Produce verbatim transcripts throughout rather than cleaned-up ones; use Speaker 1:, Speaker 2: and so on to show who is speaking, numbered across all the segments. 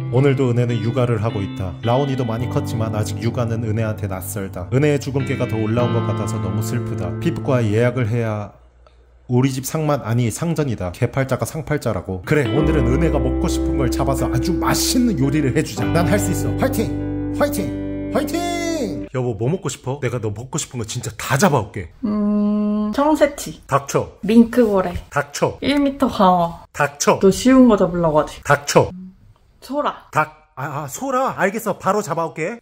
Speaker 1: 오늘도 은혜는 육아를 하고 있다. 라온이도 많이 컸지만 아직 육아는 은혜한테 낯설다. 은혜의 죽음기가 더 올라온 것 같아서 너무 슬프다. 피부과에 예약을 해야... 우리 집 상만 아니 상전이다. 개팔자가 상팔자라고. 그래, 오늘은 은혜가 먹고 싶은 걸 잡아서 아주 맛있는 요리를 해주자. 난 할 수 있어. 화이팅! 화이팅! 화이팅! 여보, 뭐 먹고 싶어? 내가 너 먹고 싶은 거 진짜 다 잡아올게.
Speaker 2: 음... 청새치.
Speaker 1: 닥쳐.
Speaker 2: 밍크고래.
Speaker 1: 닥쳐.
Speaker 2: 일 미터 광어.
Speaker 1: 닥쳐.
Speaker 2: 너 쉬운 거 잡으려고 하지.
Speaker 1: 닥쳐.
Speaker 2: 음... 소라.
Speaker 1: 닭. 아, 아 소라. 알겠어. 바로 잡아올게.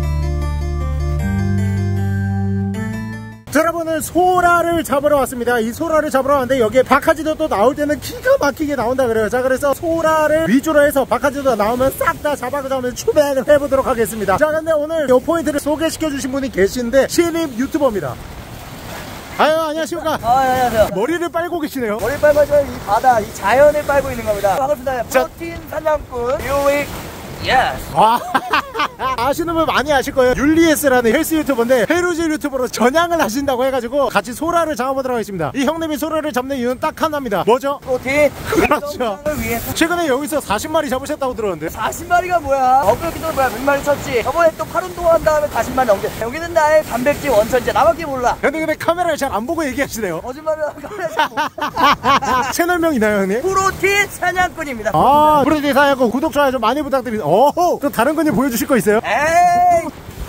Speaker 1: 자, 여러분은 소라를 잡으러 왔습니다. 이 소라를 잡으러 왔는데 여기에 박하지도 또 나올 때는 기가 막히게 나온다 그래요. 자, 그래서 소라를 위주로 해서 박하지도 나오면 싹 다 잡아가면서 추배를 해보도록 하겠습니다. 자, 근데 오늘 이 포인트를 소개시켜 주신 분이 계신데 신입 유튜버입니다. 아유, 안녕하십니까.
Speaker 3: 아, 안녕하세요.
Speaker 1: 머리를 빨고 계시네요.
Speaker 3: 머리 빨고 이 바다, 이 자연을 빨고 있는 겁니다. 반갑습니다. 프로틴 사냥꾼 뮤익 예스.
Speaker 1: 와, 아시는 분 많이 아실 거예요. 율리에스라는 헬스 유튜버인데 페루지 유튜버로 전향을 하신다고 해가지고 같이 소라를 잡아보도록 하겠습니다. 이 형님이 소라를 잡는 이유는 딱 하나입니다. 뭐죠?
Speaker 3: 프로틴.
Speaker 1: 그렇죠.
Speaker 3: 위해서.
Speaker 1: 최근에 여기서 사십 마리 잡으셨다고 들었는데.
Speaker 3: 사십 마리가 뭐야? 엊그저께도 뭐야? 백 마리 쳤지. 저번에 또 팔 운동 한 다음에 사십 마리 넘겨. 여기는 나의 단백질 원천지. 나밖에 몰라.
Speaker 1: 근데 근데 카메라를 잘 안 보고 얘기하시네요.
Speaker 3: 거짓말을 하는 카메라.
Speaker 1: 채널명 있나요, 형님?
Speaker 3: 프로틴 사냥꾼입니다.
Speaker 1: 아, 프로틴 사냥꾼 구독 좋아요 좀 많이 부탁드립니다. 오, 또 다른 건님 보여주실 거 있어요?
Speaker 3: 에이.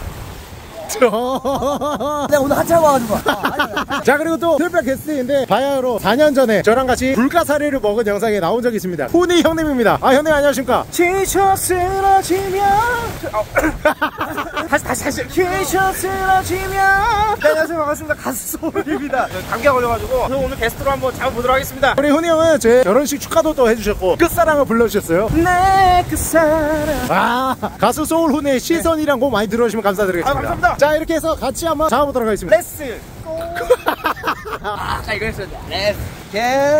Speaker 3: 내가 오늘 한참 와가지고. 아,
Speaker 1: 자, 그리고 또 특별 게스트인데 바야흐로 사 년 전에 저랑 같이 불가사리를 먹은 영상에 나온 적이 있습니다. 후니 형님입니다. 아, 형님 안녕하십니까? 지쳐 쓰러지면 다시 다시 다시 지쳐 쓰러지면. 네, 안녕하세요. 반갑습니다. 가수 소울입니다.
Speaker 4: 감기가 걸려가지고 오늘 게스트로 한번 잡아보도록 하겠습니다.
Speaker 1: 우리 훈이 형은 제 결혼식 축하도 또 해주셨고 끝사랑을 불러주셨어요. 내 끝사랑. 아, 가수 소울 훈의 시선이란 곡 많이 들어주시면 감사드리겠습니다.
Speaker 4: 아, 감사합니다.
Speaker 1: 자, 이렇게 해서 같이 한번 잡아보도록 하겠습니다.
Speaker 4: 레스 고.
Speaker 3: 아, 이거 했어야 돼. 레스 개.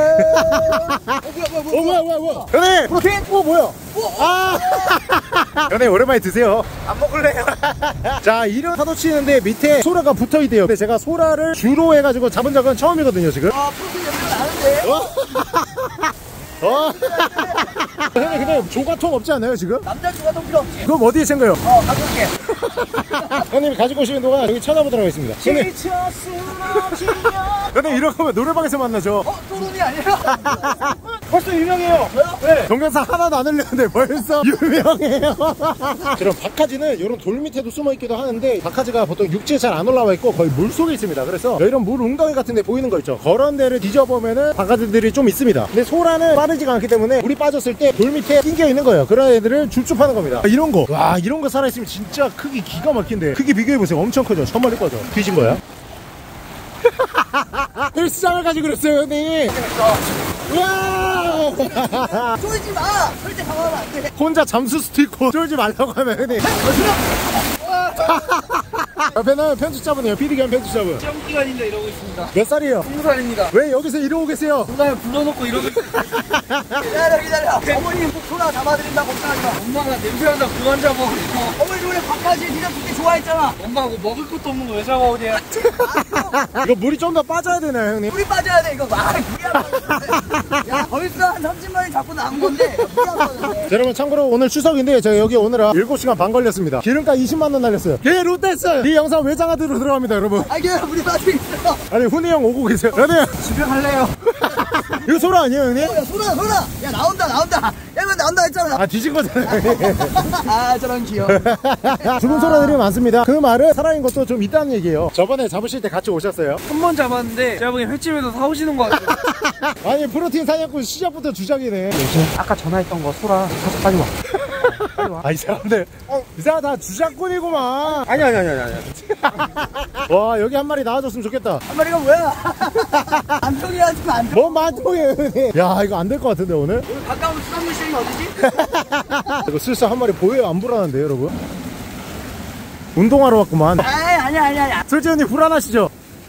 Speaker 1: 어, 뭐야 뭐야 뭐야. 연애 프로틴. 어, 뭐야. 아, 연애 오랜만에 드세요.
Speaker 4: 안 먹을래요.
Speaker 1: 자, 이런 파도 치는데 밑에 소라가 붙어있대요. 근데 제가 소라를 주로 해가지고 잡은 적은 처음이거든요 지금.
Speaker 3: 아, 프로틴 냄새가 나는데.
Speaker 1: 어? 형님, 근데 조가통 없지 않나요 지금?
Speaker 3: 남자 주가통 필요 없지.
Speaker 1: 그럼 어디에 쓴 거예요?
Speaker 3: 어, 가져올게.
Speaker 1: 형님이 가지고 오시는 동안 여기 찾아보도록 하겠습니다. 형님, 근데 이런 거면 노래방에서 만나죠.
Speaker 3: 어, 또눈이 아니라.
Speaker 4: 벌써 유명해요.
Speaker 3: 저요?
Speaker 1: 네. 동영상 하나도 안 흘렸는데 벌써 유명해요. 그럼 박하지는 이런 돌 밑에도 숨어있기도 하는데 박하지가 보통 육지에 잘 안 올라와 있고 거의 물속에 있습니다. 그래서 이런 물 웅덩이 같은 데 보이는 거 있죠. 그런 데를 뒤져보면은 박하지들이 좀 있습니다. 근데 소라는 빠르지가 않기 때문에 물이 빠졌을 때 돌 밑에 낑겨 있는 거예요. 그런 애들을 줄쭉하는 겁니다. 아, 이런 거, 와, 이런 거 살아있으면 진짜 크기 기가 막힌데. 크기 비교해보세요. 엄청 크죠. 천마리 꺼져. 뒤진 거야. 헬스장을 가지고 그랬어요, 형님. 우와!
Speaker 3: 쫄지 마! 절대 당하면 안 돼.
Speaker 1: 혼자 잠수 스티커 쫄지 말라고 하면 형님. 옆에는 편집자분이에요. 피디겸 편집자분.
Speaker 4: 시험 기간인데 이러고 있습니다.
Speaker 1: 몇 살이에요?
Speaker 4: 스무 살입니다.
Speaker 1: 왜 여기서 이러고 계세요?
Speaker 4: 누나를 불러놓고 이러고 있습니다.
Speaker 3: 기다려, 기다려. 어머니 소라 잡아드린다, 걱정하지 마.
Speaker 4: 엄마가 냄새 난다 그만 잡아.
Speaker 3: 어머니 원래 밥까지 니가 그렇게 좋아했잖아.
Speaker 4: 엄마가 뭐 먹을 것도 없는 거 왜 잡아오냐.
Speaker 1: 이거 물이 좀 더 빠져야 되나요, 형님?
Speaker 3: 물이 빠져야 돼, 이거. 아, 물이 안 빠졌는데. 야, 벌써 한 삼십 마리 잡고 나온 건데, 물이 안 빠졌네.
Speaker 1: 자, 여러분 참고로 오늘 추석인데 제가 여기 오느라 일곱 시간 반 걸렸습니다. 기름값 이십만 원 날렸어요. 예, 롯데스! 이 영상 외장하드로 들어갑니다, 여러분.
Speaker 3: 아, 이게 물이 빠져있어.
Speaker 1: 아니, 훈이 형 오고 계세요. 연애
Speaker 4: 집에 갈래요.
Speaker 1: 이거 소라 아니에요, 형님?
Speaker 3: 야, 소라, 소라. 야, 나온다, 나온다. 야, 왜 나온다 했잖아.
Speaker 1: 아, 뒤진 거잖아요.
Speaker 3: 아, 저런 귀여워.
Speaker 1: 죽은 소라들이 많습니다. 그 말은 살아있는 것도 좀 있다는 얘기예요. 저번에 잡으실 때 같이 오셨어요?
Speaker 4: 한 번 잡았는데 제가 보기엔 횟집에서 사오시는 거 같아요.
Speaker 1: 아니, 프로틴 사냥꾼 시작부터 주작이네.
Speaker 4: 아까 전화했던 거 소라 가서 빨리 와.
Speaker 1: 아, 이 사람들 어, 이 사람 다 주작꾼이구만.
Speaker 4: 아니 아니 아니 아니.
Speaker 1: 와, 여기 한 마리 나와줬으면 좋겠다.
Speaker 3: 한 마리가 뭐야? 안통이 하지면 안 돼.
Speaker 1: 뭔 만통이에요, 형님. 야, 이거 안 될 것 같은데 오늘?
Speaker 3: 오늘 가까운 수산물시장이 어디지?
Speaker 1: 이거 슬슬 한 마리 보여요? 안 불안한데, 여러분? 운동하러 왔구만.
Speaker 3: 아이, 아니야, 아니야, 아니야.
Speaker 1: 솔직히 언니 불안하시죠?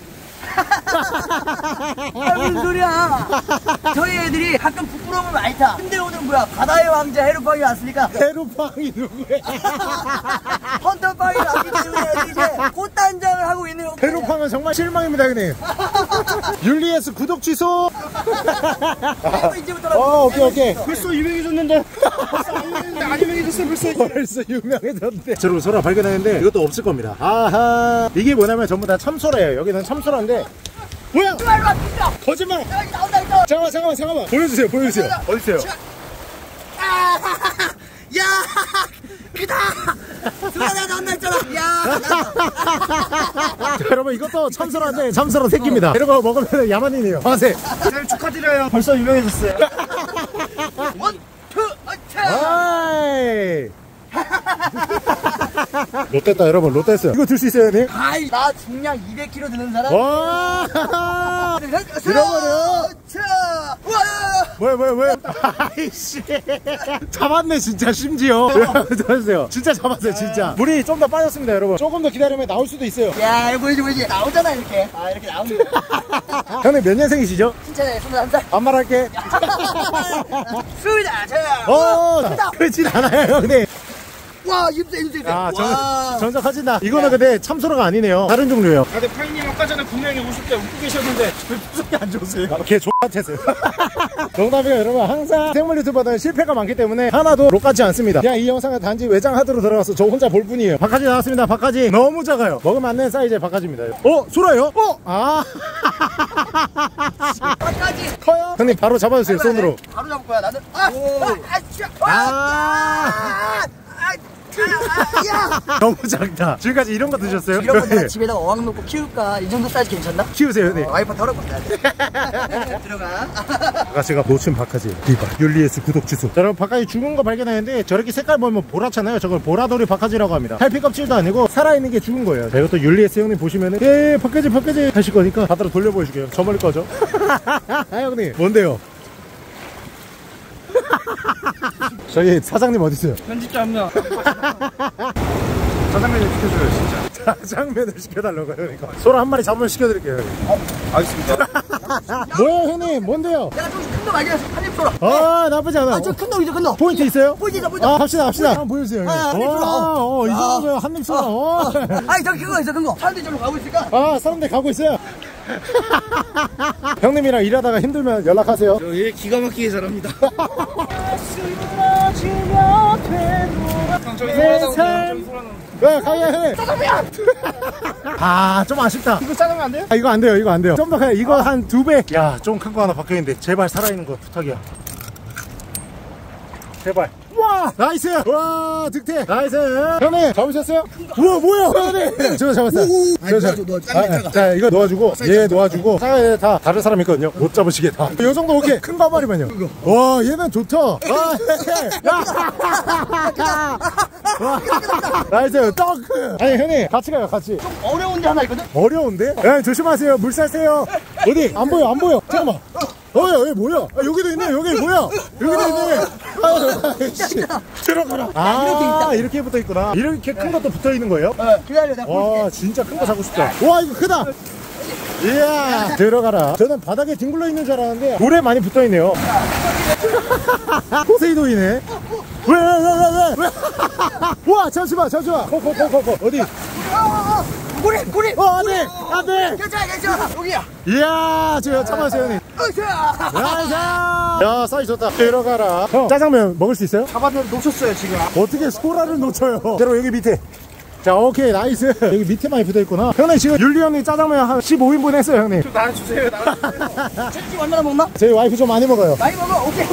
Speaker 3: 아, 무슨 소리야. 저희 애들이 가끔 부끄러움을 많이 타. 근데 오늘 뭐야, 바다의 왕자 헤르팡이 왔으니까
Speaker 1: 헤르팡이 누구야?
Speaker 3: 헌터팡이 왔기 때문에 애들이 이제 꽃단장을 하고 있는 거예요.
Speaker 1: 헤르팡은 정말 실망입니다, 형님. 율리에스 구독 취소.
Speaker 3: 이제부터
Speaker 1: 어, 오케이, 오케이.
Speaker 4: 벌써 유명해졌는데. 벌써 안 유명해졌는데 안 유명해졌어 벌써.
Speaker 1: 벌써 유명해졌는데. 저로 소라 발견했는데 이것도 없을 겁니다. 아하. 이게 뭐냐면 전부 다 참소라예요. 여기는 참소라인데. 뭐야? 거짓말!
Speaker 3: 나온다 이거.
Speaker 1: 잠깐만, 잠깐만, 잠깐만. 보여주세요, 보여주세요. 어딨어요?
Speaker 3: 아, 야, 크다. 수아가 나온다 했잖아. 야.
Speaker 1: 자, 여러분 이것도 참소라인데 참소라 새끼입니다. 이런 거 먹으면 야만이네요. 만세.
Speaker 4: 네, 축하드려요. 벌써 유명해졌어요.
Speaker 3: 원, 투, 어차.
Speaker 1: 아이. 롯데다 여러분, 롯데했어요. 이거 들 수 있어요, 형님?
Speaker 3: 아이, 나 중량 이백 킬로그램 드는 사람.
Speaker 1: 와. 들어버려.
Speaker 3: 자, 와.
Speaker 1: 뭐야, 뭐야, 뭐야. 아이씨. 잡았네, 진짜, 심지어. 들어주세요. 진짜 잡았어요, 진짜. 물이 좀 더 빠졌습니다, 여러분. 조금 더 기다리면 나올 수도 있어요.
Speaker 3: 야, 이거 보이지, 보이지. 나오잖아, 이렇게. 아, 이렇게 나오는 거.
Speaker 1: 형님 몇 년생이시죠?
Speaker 3: 칭찬해, 스물한 살.
Speaker 1: 반말할게.
Speaker 3: 수이다, 자.
Speaker 1: 어, 그렇진 않아요, 형님.
Speaker 3: 와, 입새, 입새.
Speaker 1: 아, 전,
Speaker 3: 와.
Speaker 1: 전적 커진다. 이거는 근데 참소라가 아니네요. 다른 종류예요.
Speaker 4: 아, 근데 파이님 아까 전에 분명히 오실 때 웃고 계셨는데 왜 표정이 안 좋으세요?
Speaker 1: 아, 걔 X같았어요. 농담이에요, 여러분. 항상 생물 유튜버는 실패가 많기 때문에 하나도 록같지 않습니다. 그냥 이 영상은 단지 외장하드로 들어가서 저 혼자 볼 뿐이에요. 바카지 나왔습니다. 바카지 너무 작아요. 먹으면 안 되는 사이즈의 바카지입니다. 어? 소라요? 어? 아.
Speaker 3: 바까지.
Speaker 1: 커요? 형님 바로 잡아주세요, 손으로.
Speaker 3: 바로 잡을 거야, 나는. 아, 아, 아, 씨.
Speaker 1: 아.
Speaker 3: 아, 아, 야.
Speaker 1: 너무 작다. 지금까지 이런 거 드셨어요?
Speaker 3: 이런 거 내가 집에다 어항 놓고 키울까? 이 정도 사이즈 괜찮나?
Speaker 1: 키우세요, 형님.
Speaker 3: 어, 와이프 덜어볼까? 들어가.
Speaker 1: 아가씨가 놓친 바카지 리바 율리에스 구독 취소. 자, 여러분 바카지 죽은 거 발견했는데 저렇게 색깔 보면 보라잖아요. 저걸 보라돌이 바카지라고 합니다. 탈피 껍질도 아니고 살아있는 게 죽은 거예요. 자, 이것도 율리에스 형님 보시면은 예 바카지 바카지 하실 거니까 바다로 돌려 보여줄게요. 저 멀리 꺼져. 아, 형님 뭔데요? 저희 사장님 어딨어요?
Speaker 4: 편집자 한 명. 짜장면을 시켜줘요 진짜.
Speaker 1: 짜장면을 시켜달라고요. 그러니까 소라 한 마리 잡으면 시켜드릴게요.
Speaker 4: 어? 알겠습니다.
Speaker 1: 뭐야 형님 뭔데요?
Speaker 3: 내가 좀 큰 거 발견했어. 한입 쏘라.
Speaker 1: 아 나쁘지 않아.
Speaker 3: 아, 저 큰 놈, 이제 큰 놈.
Speaker 1: 포인트 있어요?
Speaker 3: 포인트 있어, 포인트.
Speaker 1: 아 갑시다 갑시다. 한번 보여주세요 형님.
Speaker 3: 아, 한입 쏘라.
Speaker 1: 어, 어, 이
Speaker 3: 아.
Speaker 1: 정도면 한입 쏘라. 어.
Speaker 3: 아니, 저기 그거 있어, 큰 거. 사람들이 저로 가고 있을까?
Speaker 1: 아 사람들 가고 있어요. 형님이랑 일하다가 힘들면 연락하세요.
Speaker 4: 저얘 기가 막히게 잘합니다. 저기
Speaker 1: 내
Speaker 4: 소라
Speaker 1: 삶.
Speaker 4: 저기 소라 나온다.
Speaker 1: 왜 가야 해? 아 좀 아쉽다.
Speaker 4: 이거 짜장면 안 돼요?
Speaker 1: 아 이거 안 돼요 이거 안 돼요. 좀 더 가요. 이거 한 두 배. 야 좀 큰 거 하나 박혀있는데 제발 살아있는 거 부탁이야. 제발. 와 나이스. 와 득태 나이스. 형님 잡으셨어요? 우와 뭐야 형님. 저거 잡았어요.
Speaker 3: 아니,
Speaker 1: 저,
Speaker 3: 놓아줘, 놓아줘. 짱 작아.
Speaker 1: 자 이거 놓아주고 얘 놓아주고 사이에 다 다른 사람 있거든요. 못 잡으시겠다. 이 정도 오케이. 큰 거 한 마리만요. 와 얘는 좋다. 아, 야. 와, 나이스 떡. 아니 형님 같이 가요 같이.
Speaker 3: 좀 어려운데 하나 있거든?
Speaker 1: 어려운데? 야 조심하세요. 물살 세요. 어디 안 보여 안 보여. 잠깐만. 어, 야, 여기 뭐야? 아, 여기도 있네, 여기 뭐야? 여기도 있네. 아, 씨. 들어가라. 아,
Speaker 3: 이렇게 있다.
Speaker 1: 이렇게 붙어 있구나. 이렇게 큰 것도 붙어 있는 거예요?
Speaker 3: 어, 기다려, 내가
Speaker 1: 와,
Speaker 3: 보여줄게.
Speaker 1: 진짜 큰 거 사고 싶다. 와, 이거 크다. 이야, 들어가라. 저는 바닥에 뒹굴러 있는 줄 알았는데 돌에 많이 붙어 있네요. 포세이돈이네. 왜, 왜, 왜, 왜, 왜? 와, 잠시만, 잠시만. 거, 거, 거, 거, 거. 어디?
Speaker 3: 고리, 고리.
Speaker 1: 어, 안 돼, 안 돼.
Speaker 3: 괜찮아, 괜찮아. 여기야.
Speaker 1: 이야, 저 참아주세요, 형님.
Speaker 3: 으쌰.
Speaker 1: 나이스! 야, 사이즈 좋다. 들어가라. 형, 짜장면 먹을 수 있어요?
Speaker 4: 잡았는데 놓쳤어요 지금.
Speaker 1: 어떻게 소라를 놓쳐요? 여러분, 여기 밑에. 자, 오케이, 나이스. 여기 밑에 많이 붙어있구나. 형님, 지금 율리 형님 짜장면 한 십오 인분 했어요, 형님.
Speaker 4: 좀 나눠주세요. 나눠주세요.
Speaker 3: 채찍 얼마나 먹나?
Speaker 1: 저희 와이프 좀 많이 먹어요.
Speaker 3: 많이 먹어. 오케이.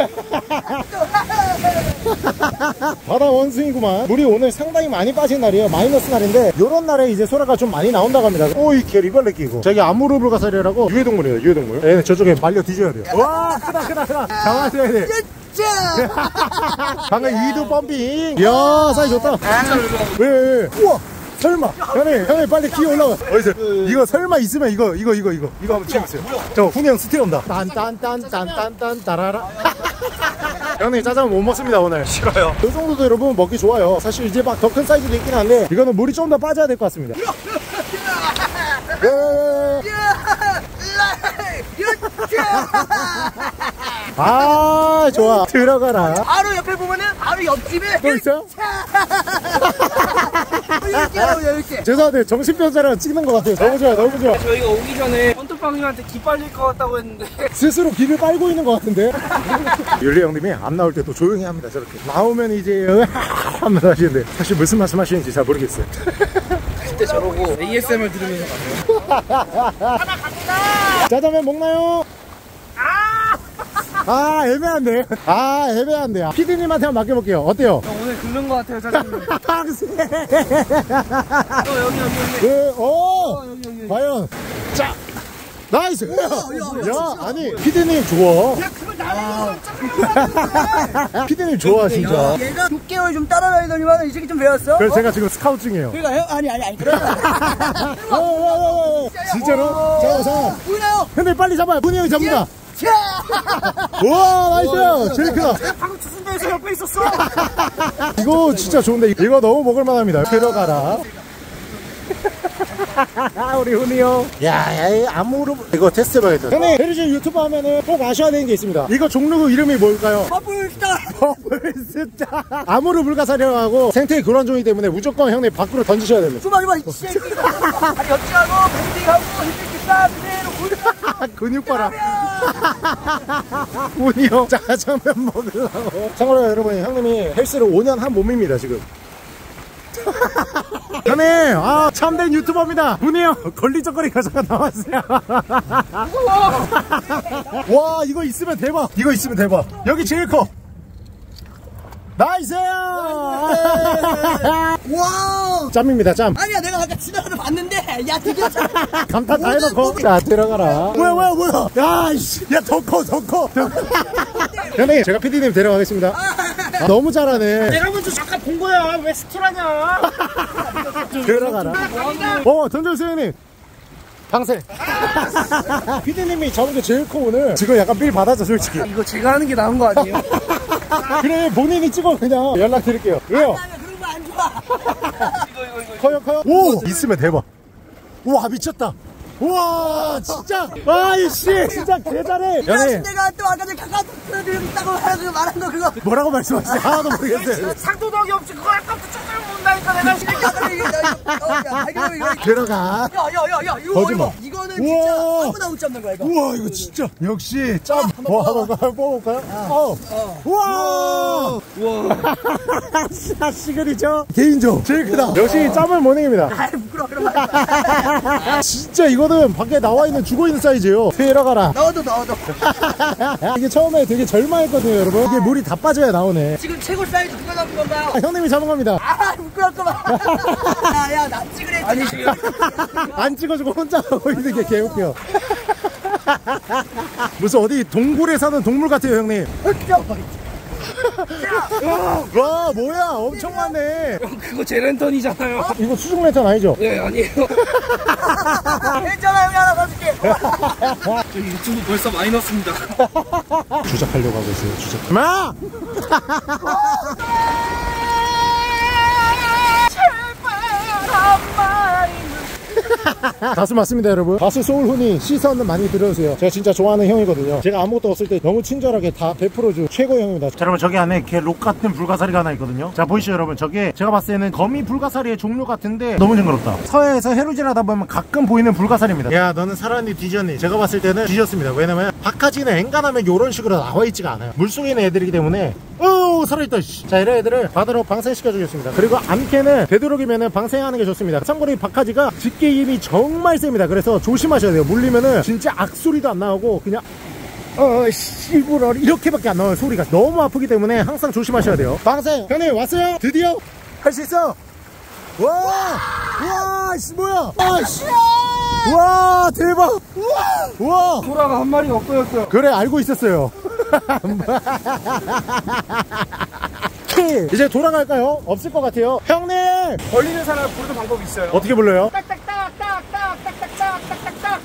Speaker 1: 바다 원숭이구만. 물이 오늘 상당히 많이 빠진 날이에요. 마이너스 날인데 요런 날에 이제 소라가 좀 많이 나온다고 합니다. 오이 개 리벌레 끼고. 저기 아무르불가사리라고 유해동물이에요. 유해동물. 얘는 저쪽에 말려 뒤져야 돼요. 와 크다 크다 크다. 잡아줘야 돼. 방금 이두 펌핑. 이야 사이즈 좋다. 왜, 왜, 왜. 우와 설마. 형님 형님 빨리 기어 올라와. 어디서 이거 설마 있으면 이거 이거 이거 이거 이거 한번 찍어보세요. 저 훈영 스틸 온다. 딴딴딴딴딴딴 따라라. 형님 짜장면 못 먹습니다 오늘.
Speaker 4: 싫어요.
Speaker 1: 이 정도도 여러분 먹기 좋아요. 사실 이제 막 더 큰 사이즈도 있긴 한데 이거는 물이 좀 더 빠져야 될 것 같습니다. 예, 예, 예. 아 좋아 들어가라.
Speaker 3: 바로 옆에 보면은 바로 옆집에
Speaker 1: 또 있어요?
Speaker 3: 이렇게 하고 이렇게.
Speaker 1: 죄송한데 정신병자랑 찍는 것 같아요. 너무 좋아 너무 좋아.
Speaker 4: 저희가 오기 전에 헌터빵 형님한테 기 빨릴 것 같다고 했는데
Speaker 1: 스스로 기를 빨고 있는 것 같은데. 율리 형님이 안 나올 때 또 조용히 합니다. 저렇게 나오면 이제 하면서 하시는데 사실 무슨 말씀 하시는지 잘 모르겠어요.
Speaker 4: 그때 저러고 에이에스엠을 들으면서
Speaker 1: 짜장면 먹나요? 아 애매한데. 아 애매한데. 피디님한테 한번 맡겨볼게요. 어때요?
Speaker 4: 형 오늘 긁는 것 같아요 짜장면.
Speaker 1: 박세.
Speaker 4: 어 여기 여기 여기.
Speaker 1: 네, 오.
Speaker 4: 어, 여기 여기.
Speaker 1: 과연. 자. 나이스. 야, 아니 피디님 좋아.
Speaker 3: 야 그걸 나를
Speaker 1: 피디님 좋아 진짜.
Speaker 3: 얘가 육 개월 좀 따라다니더니만 이 새끼 좀 배웠어?
Speaker 1: 그래서
Speaker 3: 어?
Speaker 1: 제가 지금 스카우트 중이에요.
Speaker 3: 그러니까 형 아니 아니 아니 그러지 마.
Speaker 1: 어, 어, 어, 어. 진짜로? 잠깐만 잠깐만.
Speaker 3: 보이나요?
Speaker 1: 근데 빨리 잡아요. 문희 형이 잡는다.
Speaker 3: 자.
Speaker 1: 우와 나이스. 제일 크다.
Speaker 4: 방금 주순대에서 옆에 있었어.
Speaker 1: 이거 진짜 좋은데 이거 너무 먹을만합니다. 들어가라. 우리 훈이 형. 야, 야 아무로 이거 테스트 해봐야겠다. 형님 페르시 유튜브 하면은 꼭 아셔야 되는 게 있습니다. 이거 종류 이름이 뭘까요?
Speaker 3: 버블스타.
Speaker 1: 버블스타. 아무로 불가사리라고 하고 생태계 교란종이기 때문에 무조건 형님 밖으로 던지셔야 됩니다.
Speaker 3: 주마 주마 이 새끼가. 아니 어찌하고 밴딩하고 힘들게 싸 그대로 골.
Speaker 1: 근육 봐라. 훈이 형 짜장면 먹으려고. 참고로 여러분 형님이 헬스를 오 년 한 몸입니다 지금. 형님 아 참된 유튜버입니다. 훈이 형 걸리적거리가 잠깐 나왔어요. 와 이거 있으면 대박. 이거 있으면 대박. 여기 제일 커. 나이스.
Speaker 3: 와.
Speaker 1: 짬입니다 짬.
Speaker 3: 아니야 내가 아까 지나가다 봤는데 야 드디어 참.
Speaker 1: 감탄 다 해놓고 자 들어가라. 뭐야 뭐야 뭐야. 야이씨 야더 커 더 커. 형님 제가 피디님 데려가겠습니다. 아, 너무 잘하네.
Speaker 4: 내가 먼저 잠깐 본 거야. 왜 스틸하냐?
Speaker 1: 들어가라. 어 던져주세요 형님. 방세. 피디님이 잡은 게 제일 커 오늘. 지금 약간 빌 받았죠 솔직히.
Speaker 4: 이거 제가 하는 게 나은 거 아니에요?
Speaker 1: 그래 본인이 찍어 그냥 연락 드릴게요. 왜요?
Speaker 3: 아니야 그런 거 안 좋아.
Speaker 4: 이거 이거 이거.
Speaker 1: 커요 커요. 오 있으면 대박. 우와 미쳤다. 우와 진짜 아이씨 진짜 개잘해.
Speaker 3: 사실 내가 또 아까 전에 카카오톡 있다고 해가지고 말한 거 그거.
Speaker 1: 뭐라고 말씀하시죠? 하나도 모르겠어요.
Speaker 4: 상도덕이 없이 그거 아까부터 짜장면 먹는다니까 내가.
Speaker 1: 들어가.
Speaker 3: 야야야야 이거
Speaker 1: 거짓말.
Speaker 3: 이거 이거는
Speaker 1: 우와.
Speaker 3: 진짜 아무나 못 잡는 거야 이거.
Speaker 1: 우와 이거 진짜 역시 짬. 뭐 한번 뽑아볼까요? 어. 우와.
Speaker 4: 우와.
Speaker 1: 아 시그니처 개인적 제일 크다. 역시 짬은 모닝입니다.
Speaker 3: 아 부끄러워 그런 말.
Speaker 1: 진짜 이거는 밖에 나와 있는 죽어 있는 사이즈예요. 들어가라.
Speaker 3: 넣어도 넣어도.
Speaker 1: 이게 처음에 되게 절망했거든요 여러분. 이게 물이 다 빠져야 나오네.
Speaker 3: 지금 최고 사이즈 누가 잡은 건가요?
Speaker 1: 아, 형님이 잡은 겁니다.
Speaker 3: 아 부끄럽구만. 야야 나 찍으래. 아니 지금.
Speaker 1: 안 찍어주고 혼자 하고 있는 게 개웃겨. 무슨 어디 동굴에 사는 동물 같아요 형님. 와 뭐야 엄청 많네.
Speaker 4: 그거 제 랜턴이잖아요.
Speaker 1: 이거 수중 랜턴 아니죠?
Speaker 4: 네 아니에요.
Speaker 3: 괜찮아 형이 하나 가줄게.
Speaker 4: 저 유튜브 벌써 많이 넣었습니다.
Speaker 1: 주작하려고 하고 있어요 주작. 마! 가수 맞습니다 여러분. 가수 소울훈이 시선 많이 들어주세요. 제가 진짜 좋아하는 형이거든요. 제가 아무것도 없을 때 너무 친절하게 다 베풀어준 최고의 형입니다. 자, 여러분 저기 안에 개 록 같은 불가사리가 하나 있거든요. 자 보이시죠 여러분. 저게 제가 봤을 때는 거미 불가사리의 종류 같은데 너무 징그럽다. 서해에서 해루질 하다 보면 가끔 보이는 불가사리입니다. 야 너는 살았니 뒤졌니? 제가 봤을 때는 뒤졌습니다. 왜냐면 박하지는 엔간하면 이런 식으로 나와있지가 않아요. 물속에 있는 애들이기 때문에. 오 살아있다. 씨. 자 이런 애들을 바다로 방생시켜 주겠습니다. 그리고 암캐는 되도록이면 방생하는 게 좋습니다. 참고로 이 박하지가 집게 힘이 정말 셉니다. 그래서 조심하셔야 돼요. 물리면은 진짜 악소리도 안 나오고 그냥 어 씨부럴 이렇게밖에 안 나와요. 소리가 너무 아프기 때문에 항상 조심하셔야 돼요. 방생 형님 왔어요? 드디어 할 수 있어. 와와 씨 뭐야 아씨 와 대박 우와
Speaker 4: 소라가 한 마리가 없어졌어요.
Speaker 1: 그래 알고 있었어요. 이제 돌아갈까요? 없을 것 같아요. 형님
Speaker 4: 걸리는 사람 부르는 방법이 있어요.
Speaker 1: 어떻게 불러요?
Speaker 4: 딱딱딱딱딱딱딱딱딱딱.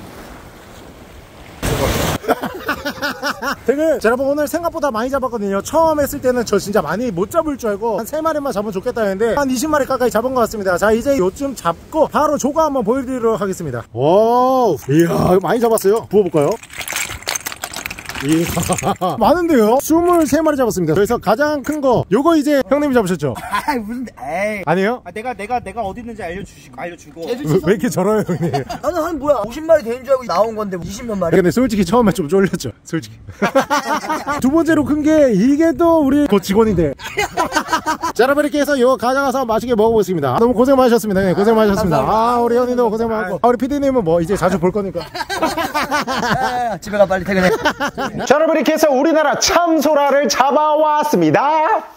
Speaker 1: 되게 여러분 오늘 생각보다 많이 잡았거든요. 처음 했을 때는 저 진짜 많이 못 잡을 줄 알고 한 세 마리만 잡으면 좋겠다 했는데 한 이십 마리 가까이 잡은 것 같습니다. 자 이제 요쯤 잡고 바로 조가 한번 보여드리도록 하겠습니다. 와우 이야 많이 잡았어요. 부어볼까요? 이야. 많은데요? 스물세 마리 잡았습니다. 그래서 가장 큰 거 요거 이제 형님이 잡으셨죠?
Speaker 3: 아 무슨 에이.
Speaker 1: 아니에요?
Speaker 3: 아, 내가 내가 내가 어디 있는지 알려주시고 알려주고.
Speaker 1: 왜, 왜 이렇게 저러요 형님?
Speaker 3: 나는 한 뭐야 오십 마리 되는 줄 알고 나온 건데 이십몇 마리.
Speaker 1: 근데 솔직히 처음에 좀 쫄렸죠. 솔직히. 두 번째로 큰 게 이게 또 우리 곧 직원인데. 자 여러분 이렇게 해서 이거 가져가서 맛있게 먹어보겠습니다. 너무 고생 많으셨습니다. 네, 고생 많으셨습니다. 아 우리 형님도 고생 많고 아, 우리 피디님은 뭐 이제 자주 볼 거니까.
Speaker 3: 아, 집에 가 빨리 퇴근해.
Speaker 1: 자 여러분 이렇게 해서 우리나라 참소라를 잡아왔습니다.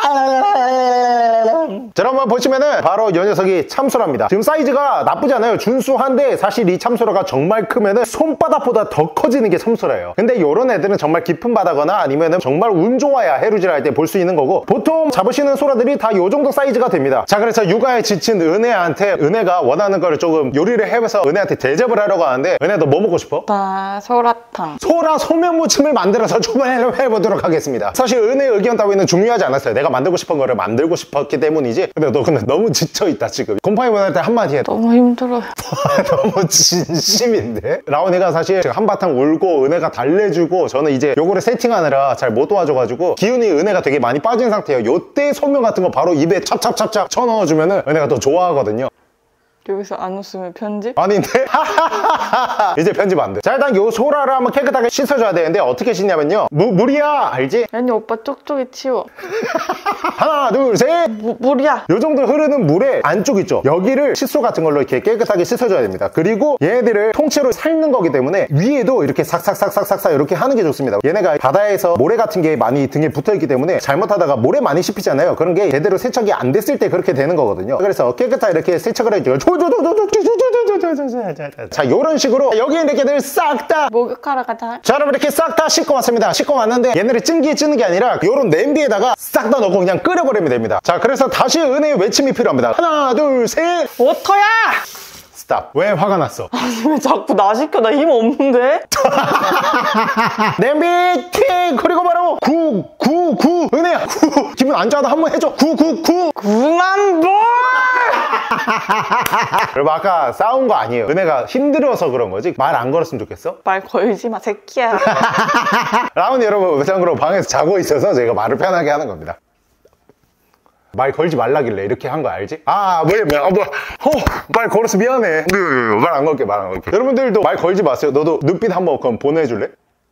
Speaker 1: 자 여러분 보시면은 바로 이 녀석이 참소라입니다. 지금 사이즈가 나쁘지 않아요. 준수한데 사실 이 참소라가 정말 크면은 손바닥보다 더 커지는 게 참소라예요. 근데 요런 애들은 정말 깊은 바다거나 아니면은 정말 운 좋아야 해루질 할 때 볼 수 있는 거고 보통 잡으시는 소라들이 다 요 정도 사이즈가 됩니다. 자 그래서 육아에 지친 은혜한테 은혜가 원하는 거를 조금 요리를 해서 은혜한테 대접을 하려고 하는데 은혜 너 뭐 먹고 싶어?
Speaker 2: 나 소라탕.
Speaker 1: 소라 소면무침을 만들어서 주문해보도록 하겠습니다. 사실 은혜의 의견 따위는 중요하지 않았어요. 내가 만들고 싶은 거를 만들고 싶었기 때문이지. 근데 너 근데 너무 지쳐있다 지금. 곰팡이 보낼 때 한마디 해.
Speaker 2: 너무 힘들어요.
Speaker 1: 너무 진심인데? 라온이가 사실 한바탕 울고 은혜가 달래주고 저는 이제 요거를 세팅하느라 잘 못 도와줘가지고 기운이 은혜가 되게 많이 빠진 상태예요. 요때 소면 같은 거 바로 입에 찹찹찹찹 쳐넣어주면은 은혜가 더 좋아하거든요.
Speaker 2: 여기서 안 웃으면 편집?
Speaker 1: 아닌데? 이제 편집 안 돼. 자 일단 요 소라를 한번 깨끗하게 씻어줘야 되는데 어떻게 씻냐면요 무, 물이야 알지?
Speaker 2: 아니 오빠 쪽쪽이 치워.
Speaker 1: 하나 둘 셋
Speaker 2: 무, 물이야.
Speaker 1: 요 정도 흐르는 물에 안쪽 있죠 여기를 칫솔 같은 걸로 이렇게 깨끗하게 씻어줘야 됩니다. 그리고 얘네들을 통째로 삶는 거기 때문에 위에도 이렇게 삭삭삭삭삭삭 이렇게 하는 게 좋습니다. 얘네가 바다에서 모래 같은 게 많이 등에 붙어있기 때문에 잘못하다가 모래 많이 씹히잖아요. 그런 게 제대로 세척이 안 됐을 때 그렇게 되는 거거든요. 그래서 깨끗하게 이렇게 세척을 해줘요. 자 요런 식으로 여기 있는 애들 싹 다
Speaker 2: 목욕하러 가자.
Speaker 1: 자 여러분 이렇게 싹 다 씻고 왔습니다. 씻고 왔는데 얘네를 찜기에 찌는 게 아니라 요런 냄비에다가 싹 다 넣고 그냥 끓여버리면 됩니다. 자 그래서 다시 은혜의 외침이 필요합니다. 하나 둘 셋
Speaker 2: 워터야!
Speaker 1: 스탑. 왜 화가 났어?
Speaker 2: 아니 왜 자꾸 나 시켜? 나 힘 없는데?
Speaker 1: 냄비 팅 그리고 바로 구 구 구 은혜야 구 기분 안 좋아도 한번 해줘 구 구 구
Speaker 2: 구만 볼!
Speaker 1: 여러분 아까 싸운 거 아니에요. 은혜가 힘들어서 그런 거지 말 안 걸었으면 좋겠어?
Speaker 2: 말 걸지 마 새끼야.
Speaker 1: 라온이 여러분 참고로 방에서 자고 있어서 제가 말을 편하게 하는 겁니다. 말 걸지 말라길래 이렇게 한 거 알지? 아, 왜, 왜, 아, 뭐, 어, 말 걸어서 미안해. 말 안 걸게, 말 안 걸게. 여러분들도 말 걸지 마세요. 너도 눈빛 한번 그럼 보내줄래?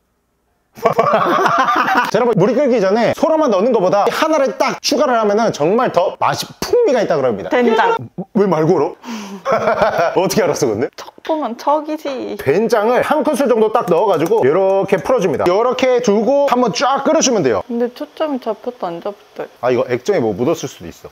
Speaker 1: 자, 여러분, 물이 끓기 전에 소라만 넣는 것보다 하나를 딱 추가를 하면은 정말 더 맛이 풍미가 있다 그럽니다.
Speaker 2: 된장.
Speaker 1: 왜 말 걸어? 어떻게 알았어, 근데?
Speaker 2: 척 보면 척이지.
Speaker 1: 된장을 한 큰술 정도 딱 넣어가지고 이렇게 풀어줍니다. 이렇게 두고 한번 쫙 끓여주면 돼요.
Speaker 2: 근데 초점이 잡혔다 안 잡혔다.
Speaker 1: 아, 이거 액정에 뭐 묻었을 수도 있어.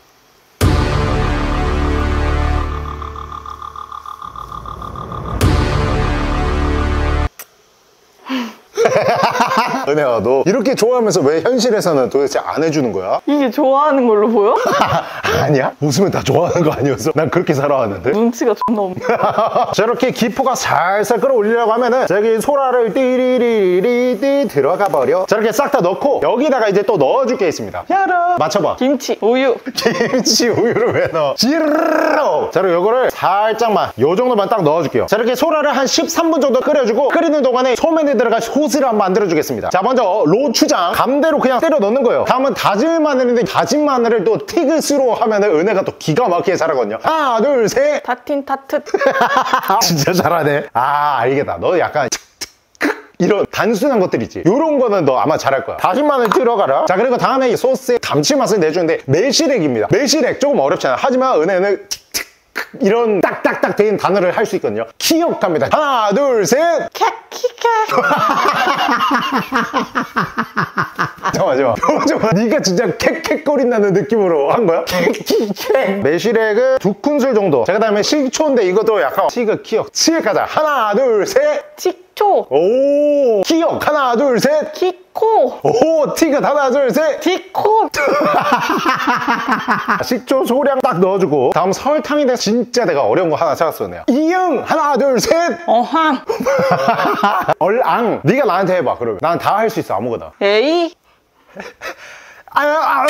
Speaker 1: 은혜야 너 이렇게 좋아하면서 왜 현실에서는 도대체 안 해주는 거야?
Speaker 2: 이게 좋아하는 걸로 보여?
Speaker 1: 아니야? 웃으면 다 좋아하는 거 아니었어? 난 그렇게 살아왔는데.
Speaker 2: 눈치가 존나 없네.
Speaker 1: 저렇게 기포가 살살 끌어올리려고 하면은 저기 소라를 띠리리리리 들어가 버려. 저렇게 싹 다 넣고 여기다가 이제 또 넣어줄 게 있습니다. 야라 맞춰봐.
Speaker 2: 김치, 우유.
Speaker 1: 김치 우유를 왜 넣어? 지르르. 자 그리고 요거를 살짝만 요 정도만 딱 넣어줄게요. 자 이렇게 소라를 한 십삼 분 정도 끓여주고 끓이는 동안에 소면에 들어갈 소스를 한번 만들어주겠습니다. 자 먼저 로추장 감대로 그냥 때려 넣는 거예요. 다음은 다진 마늘인데 다진 마늘을 또 티그스로 하면은 은혜가 또 기가 막히게 잘하거든요. 하나 둘 셋.
Speaker 2: 타틴 타트.
Speaker 1: 진짜 잘하네. 아 알겠다. 너 약간 이런 단순한 것들 있지. 이런 거는 너 아마 잘할 거야. 다진 마늘 들어가라. 자 그리고 다음에 이 소스의 감칠맛을 내주는데 매실액입니다. 매실액 조금 어렵잖아. 하지만 은혜는 이런 딱딱딱 된 단어를 할 수 있거든요. 기억합니다. 하나 둘 셋.
Speaker 2: 캣키캣.
Speaker 1: 잠깐만 잠깐만 잠깐만 네가 진짜 캣캣거린다는 느낌으로 한 거야? 매실액은 두 큰술 정도. 자 그 다음에 식초인데 이것도 약간 시그 기억 치읓 가자. 하나 둘 셋.
Speaker 2: 식초.
Speaker 1: 오 기억. 하나 둘 셋.
Speaker 2: 기코.
Speaker 1: 오 티귿. 하나 둘 셋.
Speaker 2: 디코.
Speaker 1: 식초 소량 딱 넣어주고 다음 설탕인데 진짜 내가 어려운 거 하나 찾았었네요. 이응. 하나 둘 셋.
Speaker 2: 어항.
Speaker 1: 얼앙. 네가 나한테 해봐. 그러면 난 다 할 수 있어 아무거나.
Speaker 2: 에이.
Speaker 1: 아유, 아유.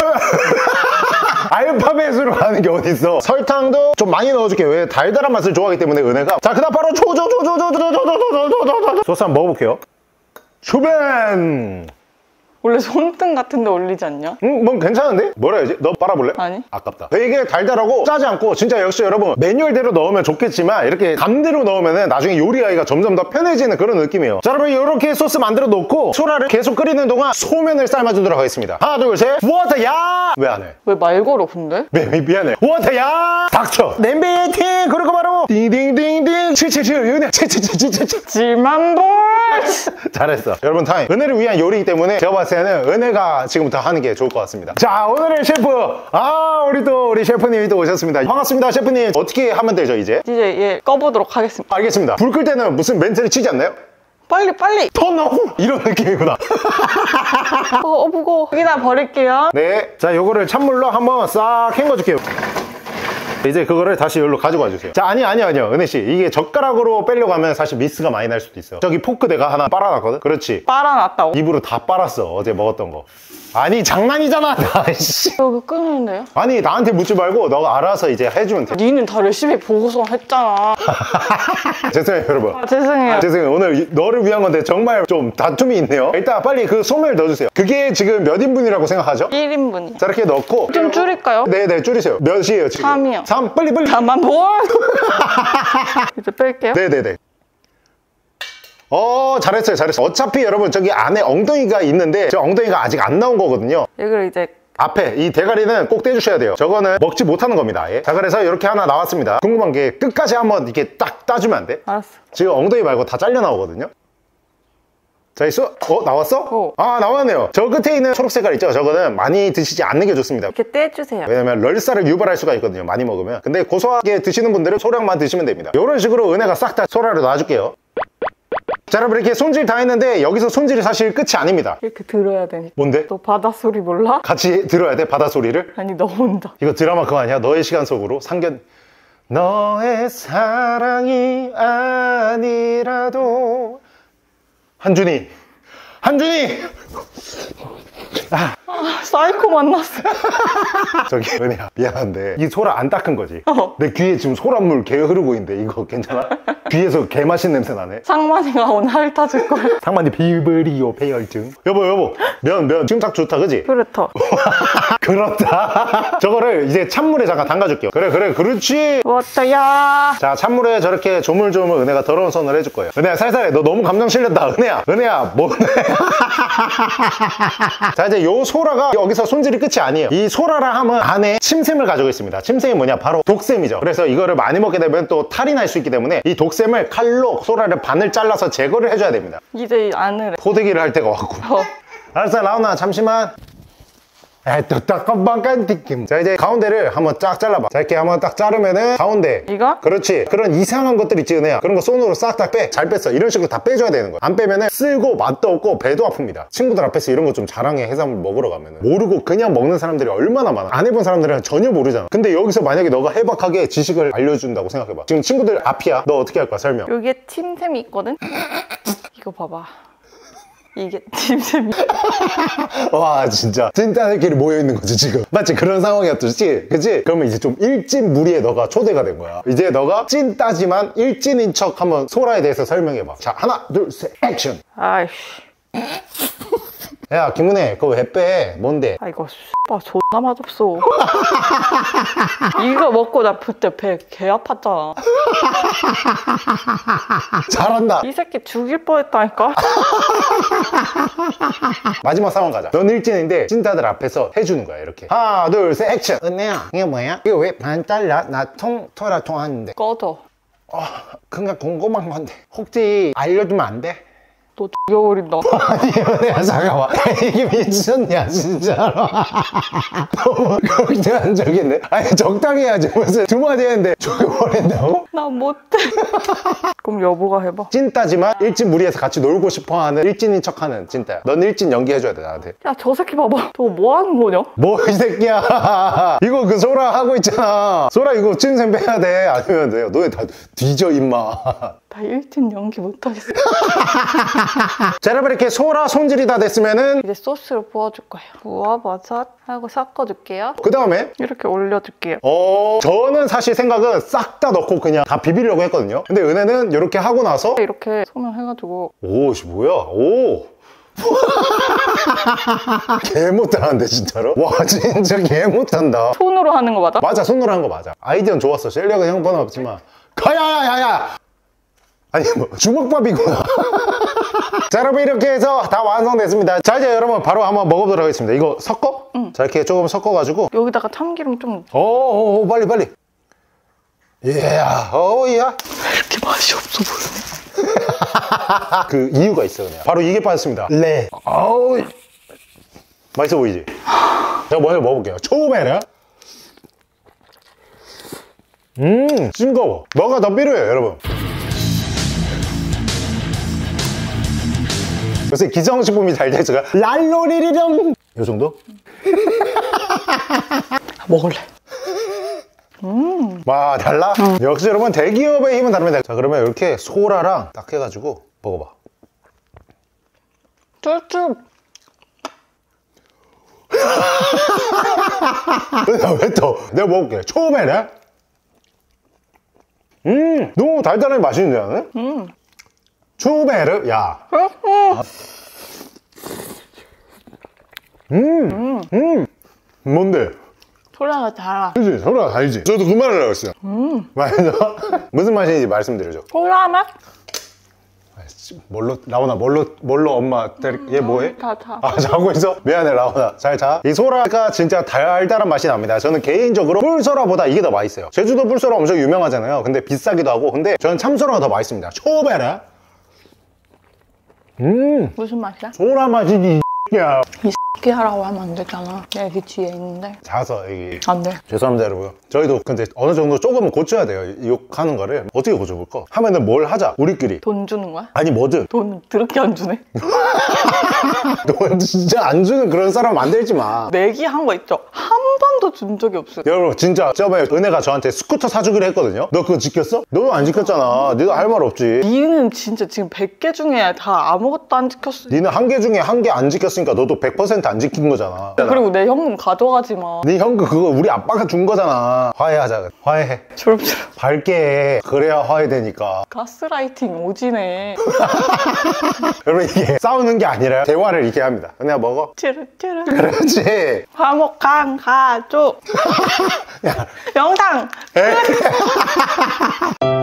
Speaker 1: 알파벳으로 하는 게 어딨어. 설탕도 좀 많이 넣어줄게. 왜 달달한 맛을 좋아하기 때문에 은혜가. 자 그다음 바로 조조조조조조조조조조조조 소스 한번 먹어볼게요. 슈벤.
Speaker 2: 원래 손등 같은 데 올리지 않냐?
Speaker 1: 음, 뭔 괜찮은데? 뭐라 해야지? 너 빨아볼래?
Speaker 2: 아니.
Speaker 1: 아깝다. 되게 달달하고 짜지 않고 진짜 역시 여러분 매뉴얼대로 넣으면 좋겠지만 이렇게 감대로 넣으면 나중에 요리하기가 점점 더 편해지는 그런 느낌이에요. 자, 여러분 이렇게 소스 만들어 놓고 소라를 계속 끓이는 동안 소면을 삶아주도록 하겠습니다. 하나 둘 셋. 워터야! 왜 안 해?
Speaker 2: 왜 말 걸어 근데?
Speaker 1: 미, 미, 미안해. 워터야! 닥쳐! 냄비 팅! 그리고 바로 띵띵띵띵 칠칠칠 은혜 칠칠칠칠칠
Speaker 2: 질만 볼!
Speaker 1: 잘했어. 여러분 타임. 은혜를 위한 요리이기 때문에 제가 봤을 때는 은혜가 지금부터 하는 게 좋을 것 같습니다. 자, 오늘의 셰프. 아, 우리 또 우리 셰프님이 또 오셨습니다. 반갑습니다. 셰프님. 어떻게 하면 되죠 이제?
Speaker 2: 이제 얘 꺼보도록 하겠습니다.
Speaker 1: 알겠습니다. 불 끌 때는 무슨 멘트를 치지 않나요?
Speaker 2: 빨리 빨리!
Speaker 1: 턴 오프! 이런 느낌이구나.
Speaker 2: 어, 어 무거워. 여기다 버릴게요.
Speaker 1: 네. 자, 요거를 찬물로 한번 싹 헹궈줄게요. 이제 그거를 다시 여기로 가지고 와주세요. 자, 아니 아니 아니요 은혜씨, 이게 젓가락으로 빼려고 하면 사실 미스가 많이 날 수도 있어요. 저기 포크 내가 하나 빨아놨거든? 그렇지.
Speaker 2: 빨아놨다고?
Speaker 1: 입으로 다 빨았어, 어제 먹었던 거. 아니 장난이잖아. 아이씨.
Speaker 2: 여기 끊는데요?
Speaker 1: 아니 나한테 묻지 말고 너가 알아서 이제 해주면 돼.
Speaker 2: 니는 다 레시피 보고서 했잖아.
Speaker 1: 죄송해요 여러분.
Speaker 2: 아, 죄송해요.
Speaker 1: 아, 죄송해요. 오늘 이- 너를 위한 건데 정말 좀 다툼이 있네요. 일단 빨리 그 소면을 넣어주세요. 그게 지금 몇 인분이라고 생각하죠?
Speaker 2: 일 인분이요.
Speaker 1: 자, 이렇게 넣고
Speaker 2: 좀 줄일까요?
Speaker 1: 네네 줄이세요. 몇이에요 지금?
Speaker 2: 삼이요.
Speaker 1: 삼. 빨리 빨리.
Speaker 2: 다만 뭘? 이제 뺄게요.
Speaker 1: 네네네. 어, 잘했어요 잘했어요. 어차피 여러분 저기 안에 엉덩이가 있는데 저 엉덩이가 아직 안 나온 거거든요.
Speaker 2: 이걸 이제
Speaker 1: 앞에 이 대가리는 꼭 떼주셔야 돼요. 저거는 먹지 못하는 겁니다 아예. 자, 그래서 이렇게 하나 나왔습니다. 궁금한 게 끝까지 한번 이렇게 딱 따주면 안 돼?
Speaker 2: 알았어.
Speaker 1: 지금 엉덩이 말고 다 잘려 나오거든요. 자, 있어? 어, 나왔어?
Speaker 2: 어.
Speaker 1: 아, 나왔네요. 저 끝에 있는 초록 색깔 있죠? 저거는 많이 드시지 않는 게 좋습니다.
Speaker 2: 이렇게 떼주세요.
Speaker 1: 왜냐면 럴사를 유발할 수가 있거든요, 많이 먹으면. 근데 고소하게 드시는 분들은 소량만 드시면 됩니다. 이런 식으로 은혜가 싹 다 소라를 놔줄게요. 자, 여러분 이렇게 손질 다 했는데 여기서 손질이 사실 끝이 아닙니다.
Speaker 2: 이렇게 들어야 되니까.
Speaker 1: 뭔데?
Speaker 2: 너 바닷소리 몰라?
Speaker 1: 같이 들어야 돼, 바닷소리를.
Speaker 2: 아니 너 혼자.
Speaker 1: 이거 드라마 그거 아니야? 너의 시간 속으로 상견. 너의 사랑이 아니라도 한준이 한준이
Speaker 2: 아, 사이코 만났어.
Speaker 1: 저기 은혜야 미안한데 이 소라 안 닦은 거지?
Speaker 2: 어.
Speaker 1: 내 귀에 지금 소란물 개 흐르고 있는데 이거 괜찮아? 귀에서 개 맛있는 냄새 나네.
Speaker 2: 상만이가 오늘 핥아줄 거야.
Speaker 1: 상만이 비브리오 배열증. 여보 여보 면 면 지금 딱 좋다 그지?
Speaker 2: 그렇다.
Speaker 1: 그렇다. 저거를 이제 찬물에 잠깐 담가줄게요. 그래 그래 그렇지.
Speaker 2: 워터야.
Speaker 1: 자, 찬물에 저렇게 조물조물 은혜가 더러운 손을 해줄 거예요. 은혜야 살살해. 너 너무 감정 실렸다. 은혜야 은혜야 뭐. 자, 이제 요 소라가 여기서 손질이 끝이 아니에요. 이 소라라 하면 안에 침샘을 가지고 있습니다. 침샘이 뭐냐? 바로 독샘이죠. 그래서 이거를 많이 먹게 되면 또 탈이 날 수 있기 때문에 이 독샘을 칼로 소라를 반을 잘라서 제거를 해줘야 됩니다.
Speaker 2: 이제 안을 해.
Speaker 1: 포대기를 할 때가 왔고.
Speaker 2: 어.
Speaker 1: 알았어, 라온아 잠시만. 에이, 또 따끔방깐 느낌. 자, 이제 가운데를 한번 쫙 잘라봐. 자, 이렇게 한번 딱 자르면은 가운데.
Speaker 2: 이거?
Speaker 1: 그렇지. 그런 이상한 것들 있지, 은혜야. 그런 거 손으로 싹 다 빼. 잘 뺐어. 이런 식으로 다 빼줘야 되는 거야. 안 빼면은 쓸고 맛도 없고 배도 아픕니다. 친구들 앞에서 이런 거 좀 자랑해. 해산물 먹으러 가면은. 모르고 그냥 먹는 사람들이 얼마나 많아. 안 해본 사람들은 전혀 모르잖아. 근데 여기서 만약에 너가 해박하게 지식을 알려준다고 생각해봐. 지금 친구들 앞이야. 너 어떻게 할 거야? 설명.
Speaker 2: 여기에 침샘이 있거든? 이거 봐봐. 이게 침샘이.
Speaker 1: 와, 진짜 찐따들끼리 모여있는 거지 지금. 맞지? 그런 상황이었지, 그치? 그러면 이제 좀 일진 무리에 너가 초대가 된 거야. 이제 너가 찐따지만 일진인 척 한번 소라에 대해서 설명해봐. 자, 하나 둘 셋 액션.
Speaker 2: 아이씨.
Speaker 1: 야, 김은혜 그거 왜 빼? 뭔데?
Speaker 2: 아 이거 씨발 존나 맛없어. 이거 먹고 나 그때 배 개 아팠잖아.
Speaker 1: 잘한다.
Speaker 2: 이 새끼 죽일 뻔했다니까.
Speaker 1: 마지막 상황 가자. 넌 일진인데 찐따들 앞에서 해주는 거야 이렇게. 하나 둘 셋 액션. 은혜야 이게 뭐야? 이거 왜 반 잘라? 나 통 토라 통하는데.
Speaker 2: 꺼져.
Speaker 1: 어, 그냥 궁금한 건데 혹시 알려주면 안 돼?
Speaker 2: 너 죽여버린다.
Speaker 1: 아니, 은혜야, 잠깐만. 이게 미쳤냐, 진짜로. 너무 걱정적인데? 아니, 적당히 해야지. 무슨 두 마디 했는데 죽여버린다고?
Speaker 2: 나 못해. 그럼 여보가 해봐.
Speaker 1: 찐따지만 일진 무리에서 같이 놀고 싶어 하는 일진인 척 하는 찐따야. 넌 일진 연기해줘야 돼, 나한테.
Speaker 2: 야 저 새끼 봐봐. 저거 뭐 하는 거냐?
Speaker 1: 뭐, 이 새끼야. 이거 그 소라 하고 있잖아. 소라 이거 찐샘 빼야 돼. 아니면 돼. 너네 다 뒤져, 임마.
Speaker 2: 나 일진 연기 못하겠어.
Speaker 1: 자, 여러분 이렇게 소라 손질이 다 됐으면은
Speaker 2: 이제 소스를 부어줄 거예요. 부어버섯 하고 섞어줄게요.
Speaker 1: 그 다음에
Speaker 2: 이렇게 올려줄게요.
Speaker 1: 어 저는 사실 생각은 싹 다 넣고 그냥 다 비비려고 했거든요. 근데 은혜는 이렇게 하고 나서
Speaker 2: 이렇게 소면해가지고.
Speaker 1: 오, 씨 뭐야? 오. 개 못하는데 진짜로? 와 진짜 개 못한다.
Speaker 2: 손으로 하는 거 맞아?
Speaker 1: 맞아, 손으로 한 거 맞아. 아이디어는 좋았어. 실력은 형보다 없지만. 가야야야야. 아니 뭐 주먹밥이구나. 자, 여러분 이렇게 해서 다 완성됐습니다. 자, 이제 여러분 바로 한번 먹어보도록 하겠습니다. 이거 섞어?
Speaker 2: 응.
Speaker 1: 자, 이렇게 조금 섞어가지고.
Speaker 2: 여기다가 참기름 좀.
Speaker 1: 오오오, 빨리 빨리. 이야, 오야.
Speaker 2: 이렇게 맛이 없어 보이네.
Speaker 1: 그 이유가 있어 그냥. 바로 이게 빠졌습니다. 네. 아우. 맛있어 보이지? 제가 먼저 먹어볼게요. 초베르. 음, 싱거워. 뭐가 더 필요해요, 여러분. 요새 기성식품이 잘 돼서 랄로리리령 요 정도?
Speaker 2: 먹을래.
Speaker 1: 음. 와, 달라? 음. 역시 여러분 대기업의 힘은 다릅니다. 자, 그러면 이렇게 소라랑 딱 해가지고 먹어봐.
Speaker 2: 쭈쭈.
Speaker 1: 왜 또? 내가 먹을게. 처음에는 음, 너무 달달하게 맛있는데 나는?
Speaker 2: 음.
Speaker 1: 추베르, 야. 음, 음, 음. 뭔데?
Speaker 2: 소라가 달아.
Speaker 1: 그치? 소라가 달지? 저도 그 말을 하고 있어요. 음. 맛있어? 무슨 맛인지 말씀드려줘.
Speaker 2: 소라 맛?
Speaker 1: 뭘로, 라오나, 뭘로, 뭘로 엄마, 때리, 얘 뭐해?
Speaker 2: 다, 다.
Speaker 1: 아, 자고 있어? 미안해, 라오나. 잘 자. 이 소라가 진짜 달달한 맛이 납니다. 저는 개인적으로 뿔소라보다 이게 더 맛있어요. 제주도 뿔소라 엄청 유명하잖아요. 근데 비싸기도 하고. 근데 저는 참소라가 더 맛있습니다. 초베르. 음.
Speaker 2: 무슨 맛이야?
Speaker 1: 소라 맛이지, 야.
Speaker 2: 이 새끼 하라고 하면 안 되잖아. 내가 여기 뒤에 있는데.
Speaker 1: 자서, 여기.
Speaker 2: 안 돼.
Speaker 1: 죄송합니다, 여러분. 저희도 근데 어느 정도 조금은 고쳐야 돼요. 욕하는 거를. 어떻게 고쳐볼까? 하면은 뭘 하자, 우리끼리.
Speaker 2: 돈 주는 거야?
Speaker 1: 아니, 뭐든.
Speaker 2: 돈 드럽게 안 주네.
Speaker 1: 너 진짜 안 주는 그런 사람 만들지 마.
Speaker 2: 내기 한 거 있죠? 한 번도 준 적이 없어요.
Speaker 1: 여러분, 진짜 저번에 은혜가 저한테 스쿠터 사주기로 했거든요? 너 그거 지켰어? 너도 안 지켰잖아. 너도 할 말 없지.
Speaker 2: 니는 진짜 지금 백 개 중에 다 아무것도 안 지켰어.
Speaker 1: 니는 한 개 중에 한 개 안 지켰으니까 너도 백 퍼센트 안 지킨 거잖아.
Speaker 2: 그리고 내 현금 가져가지 마.
Speaker 1: 네 현금 그거 우리 아빠가 준 거잖아. 화해하자. 화해해.
Speaker 2: 주름주름.
Speaker 1: 밝게 해. 그래야 화해되니까.
Speaker 2: 가스라이팅 오지네.
Speaker 1: 여러분, 이게 싸우는 게 아니라 대화를 이렇게 합니다. 은혜야, 먹어.
Speaker 2: 찌르찌르.
Speaker 1: 그렇지.
Speaker 2: 화목한 가족.
Speaker 1: 야.
Speaker 2: 영상.
Speaker 1: 에?